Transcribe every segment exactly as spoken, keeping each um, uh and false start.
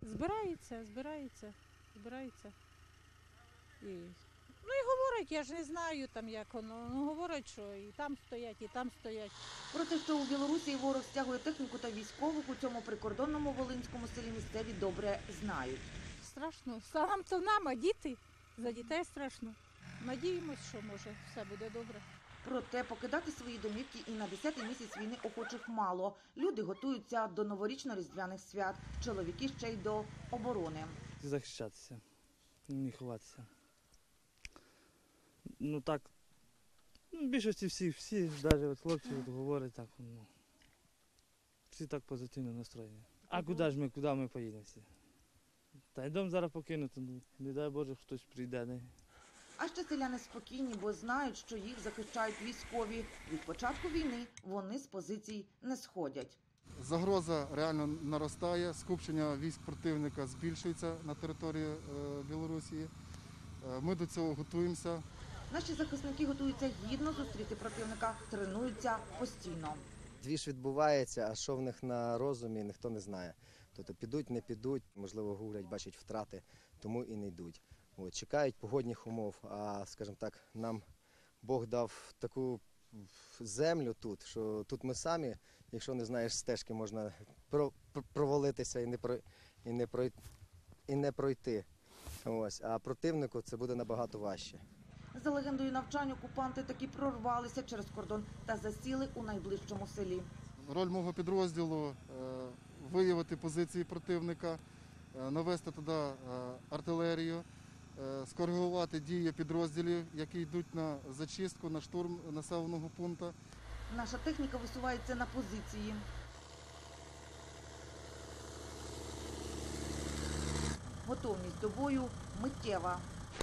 Збирається, збирається, збирається. І... Ну і говорять, я ж не знаю там як воно, ну говорять, що і там стоять, і там стоять. Про те, що у Білорусі ворог стягує техніку та військових, у цьому прикордонному волинському селі місцеві добре знають. Страшно. Сам то нам, а діти? За дітей страшно. Надіємось, що може все буде добре. Проте покидати свої домівки і на десятий місяць війни охочих мало. Люди готуються до новорічно-різдвяних свят, чоловіки ще й до оборони. Захищатися, не ховатися. Ну так, ну, в більшості всі, всі, навіть от хлопці от говорять так, ну, всі так позитивно настроєні. А куди ж ми, куди ми поїдемо всі? Та й дом зараз покинути, ну, не дай Боже, хтось прийде. Не? А ще селяни спокійні, бо знають, що їх захищають військові. Від початку війни вони з позицій не сходять. Загроза реально наростає, скупчення військ противника збільшується на території е, Білорусі. Е, ми до цього готуємося. Наші захисники готуються гідно зустріти противника, тренуються постійно. Двіж відбувається, а що в них на розумі, ніхто не знає. Тобто підуть, не підуть, можливо, гуглять, бачать втрати, тому і не йдуть. От, чекають погодних умов, а, скажімо так, нам Бог дав таку землю тут, що тут ми самі, якщо не знаєш стежки, можна провалитися і не, про, і не, пройти, і не пройти. Ось, а противнику це буде набагато важче. За легендою навчань окупанти таки прорвалися через кордон та засіли у найближчому селі. Роль мого підрозділу е, – виявити позиції противника, е, навести туди е, артилерію, е, скоригувати дії підрозділів, які йдуть на зачистку, на штурм населеного пункту. Наша техніка висувається на позиції. Готовність до бою миттєва.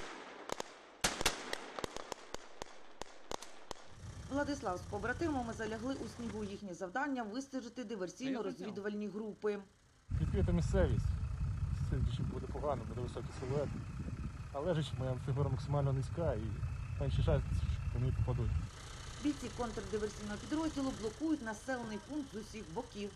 Владислав з побратимами залягли у снігу. Їхнє завдання – вистежити диверсійно-розвідувальні групи. Відкрита місцевість. Сидячи буде погано, буде високий силует. А лежачи моя фігура максимально низька і менше шанс, що по мені попадуть. Бійці контрдиверсійного підрозділу блокують населений пункт з усіх боків.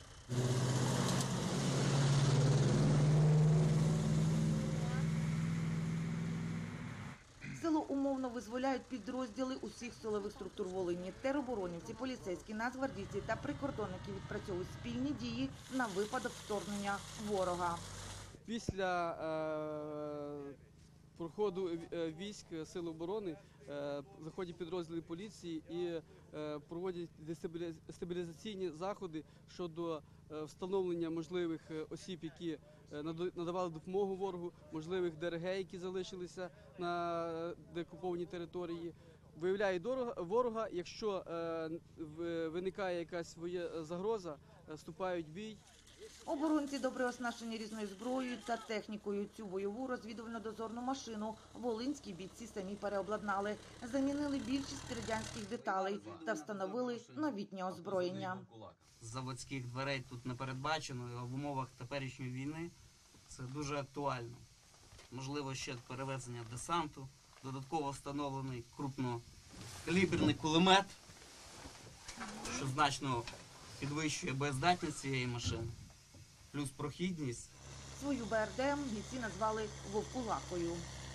Село умовно визволяють підрозділи усіх силових структур Волині. Тероборонівці, поліцейські, нацгвардійці та прикордонники відпрацьовують спільні дії на випадок вторгнення ворога. Після е, проходу військ Сил оборони е, заходять підрозділи поліції і е, проводять дестабілізаційні заходи щодо е, встановлення можливих осіб, які надавали допомогу ворогу, можливих ДРГ, які залишилися на деокупованій території. Виявляють ворога, якщо е, виникає якась своя загроза, вступають в бій. Оборонці добре оснащені різною зброєю та технікою. Цю бойову розвідувально-дозорну машину волинські бійці самі переобладнали. Замінили більшість радянських деталей та встановили новітнє озброєння. Заводських дверей тут не передбачено, і в умовах теперішньої війни це дуже актуально. Можливо, ще перевезення десанту, додатково встановлений крупнокаліберний кулемет, що значно підвищує боєздатність цієї машини, плюс прохідність. Свою БРДМ бійці назвали «Вовкулакою».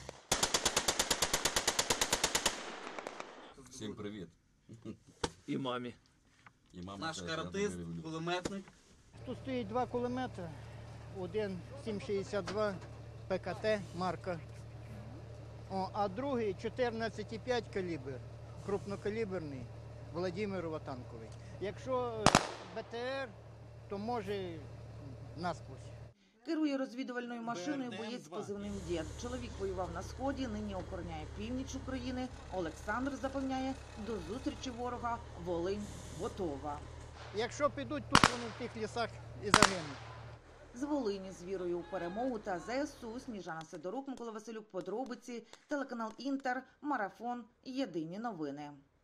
Всім привіт. І мамі. І мама Наш теж, каратист, кулеметник. Тут стоїть два кулемети, один сім шістдесят два ПКТ марка, О, а другий чотирнадцять і п'ять калібр, крупнокаліберний, Володимирова танковий. Якщо БТР, то може насквозь. Керує розвідувальною машиною боєць з позивним «Дід». Чоловік воював на Сході, нині охороняє північ України. Олександр запевняє, до зустрічі ворога Волинь готова. Якщо підуть, тут вони в тих лісах і загинуть. З Волині з вірою у перемогу та ЗСУ. Сніжана Сидорук, Микола Василюк, подробиці, телеканал Інтер, Марафон, Єдині новини.